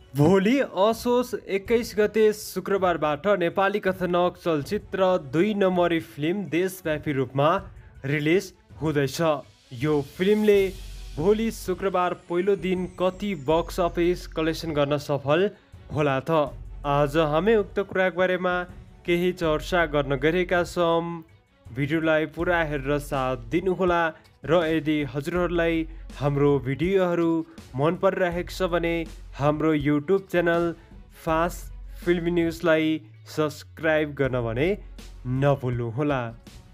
भोलि असोज 21 गते शुक्रबारबाट नेपाली कथानक चलचित्र 2 नम्बरी फिल्म देशव्यापी रूपमा रिलिज हुँदैछ। यो फिल्मले भोलि शुक्रबार पहिलो दिन कति बक्स अफिस कलेक्सन गर्न सफल होला त? आज हामी उक्त कुराको बारेमा केही चर्चा गर्न गएका छौँ। भिडियोलाई पुरा हेरेर साथ दिनुहोला र यदि हजुरहरूलाई हाम्रो भिडियोहरू मन परिरहेको छ भने हाम्रो युट्युब च्यानल फास्ट फिल्म न्युजलाई सब्सक्राइब गर्न भने नभुल्नुहोला।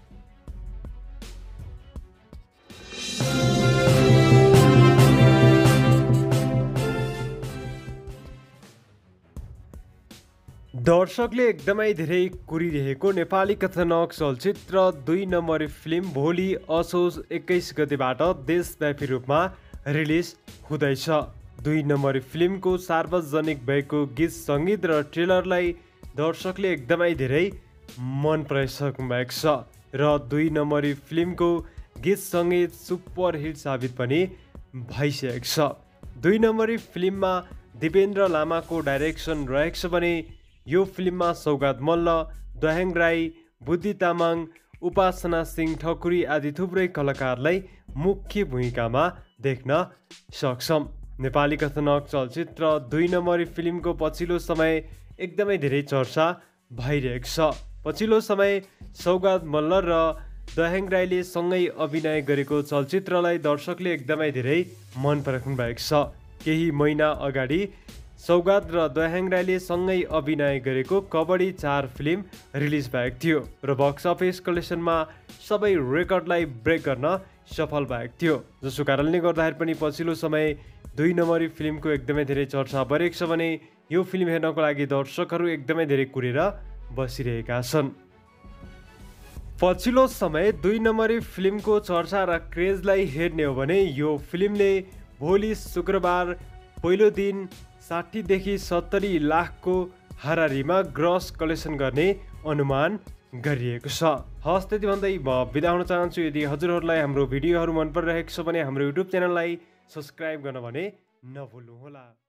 दर्शकले एकदमै धेरै कुरिरहेको नेपाली कथानक चलचित्र 2 नम्बरी फिल्म भोलि असोज 21 गतेबाट देशव्यापी रूपमा रिलिज हुँदैछ। 2 नम्बरी फिल्मको सार्वजनिक भएको गीत सङ्गीत र ट्रेलरलाई दर्शकले एकदमै धेरै मन पराइसक्नु भएको छ र 2 नम्बरी फिल्मको गीत सङ्गीत सुपर हिट साबित पनि भइसकेको छ। 2 नम्बरी फिल्ममा दिपेन्द्र लामाको डाइरेक्सन रहेको छ भने यो फिल्ममा सौगात मल्ल, दयाहेङ राई, बुद्धि तामाङ, उपासना सिंह ठकुरी आदि थुप्रै कलाकारलाई मुख्य भूमिकामा देख्न सक्छौँ। नेपाली कथानक चलचित्र 2 नम्बरी फिल्मको पछिल्लो समय एकदमै धेरै चर्चा भइरहेको छ। पछिल्लो समय सौगात मल्ल र दयाहेङ राईले सँगै अभिनय गरेको चलचित्रलाई दर्शकले एकदमै धेरै मन पराउनु भएको छ। केही महिना अगाडि सौगात र दयाहेङ राईले सँगै अभिनय गरेको कबड्डी 4 फिल्म रिलिज भएको थियो र बक्स अफिस कलेक्सनमा सबै रेकर्डलाई ब्रेक गर्न सफल भएको थियो, जसको कारणले गर्दाखेरि पनि पछिल्लो समय 2 नम्बरी फिल्मको एकदमै धेरै चर्चा बढेको छ भने यो फिल्म हेर्नको लागि दर्शकहरू एकदमै धेरै कुरेर बसिरहेका छन्। पछिल्लो समय 2 नम्बरी फिल्मको चर्चा र क्रेजलाई हेर्ने हो भने यो फिल्मले भोलि शुक्रबार पहिलो दिन 60 देखि 70 लाखको हाराहारीमा ग्रस कलेक्सन गर्ने अनुमान गरिएको छ। हस्, त्यति भन्दै म बिदा हुन चाहन्छु। यदि हजुरहरूलाई हाम्रो भिडियोहरू मन परिरहेको छ भने हाम्रो युट्युब च्यानललाई सब्सक्राइब गर्न भने नभुल्नुहोला।